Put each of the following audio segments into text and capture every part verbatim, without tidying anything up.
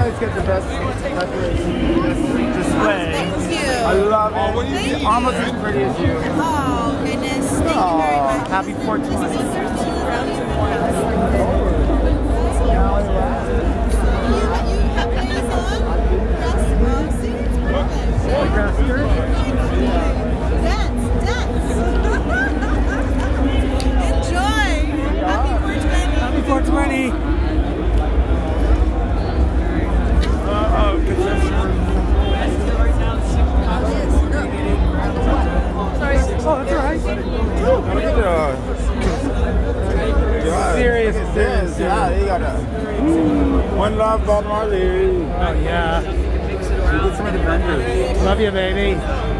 always get the best decoration display. Thank you. I love it. Oh, what do you mean? Almost as pretty as you. Oh, goodness. Thank oh, you very much. Happy four twenty. This is the thirteenth round of points. You, you have these on? Yes. Oh, see, it's perfect. Dance, dance. Enjoy. Happy four twenty. Happy four twenty. Oh, Sorry. Oh, that's all right. look at the serious, serious. Yeah, you got a one love, Bob Marley. Oh yeah. You get some of the vendors. Love you, baby.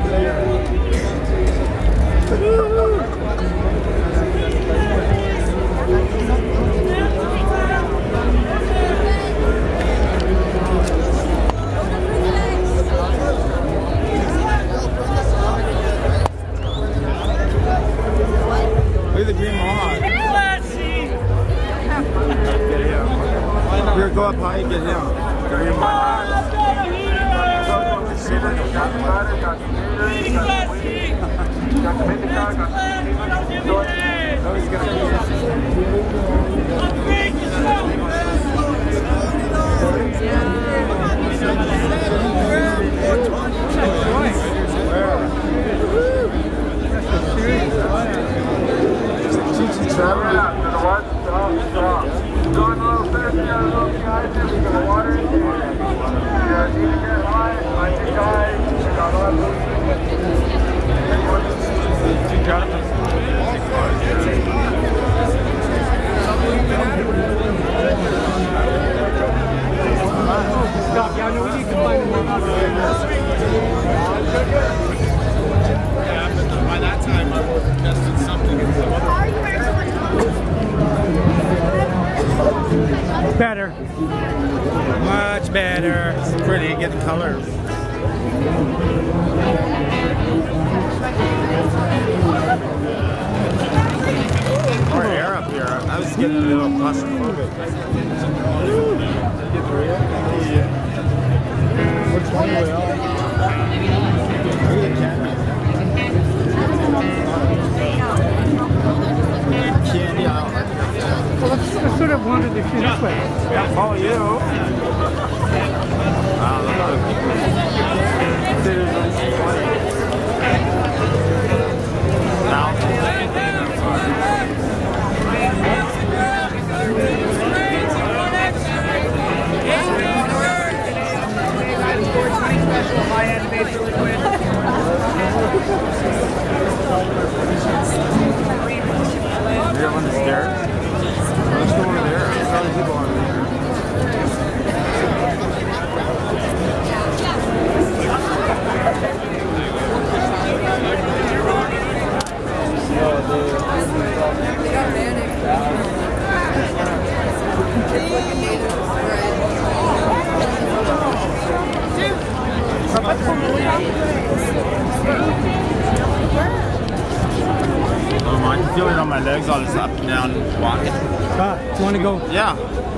Look at the green mohawk. Get him. Here, go up high and get him. Green mohawk. Oh, he's gonna going a little thirsty, a little dehydrated, we're gonna water it. You need to get high, I think I got on. You got it. Stop, yeah, I know we need to find more. Yeah, but by that time I would have tested something in some other. Better. Much better. It's pretty, get the colors. More air up here. I was getting a little claustrophobic. Which one are we on? Candy, I don't like that. Well, I sort of wanted to shoot this way. Yeah, follow you. Wow, look at now. Special high-end facial liquid. You're on the stairs? Let's go over there. There's other people over there. Um, I can feel it on my legs, all this up and down walking. Ah, do you want to go? Yeah.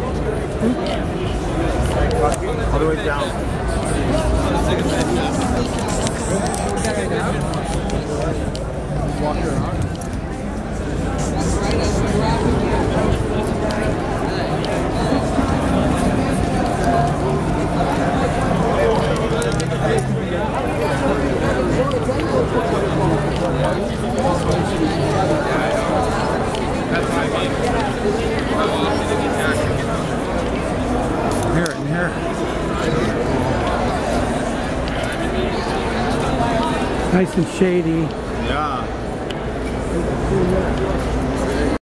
All the way down. Walk around. Here, in here. Nice and shady. Yeah.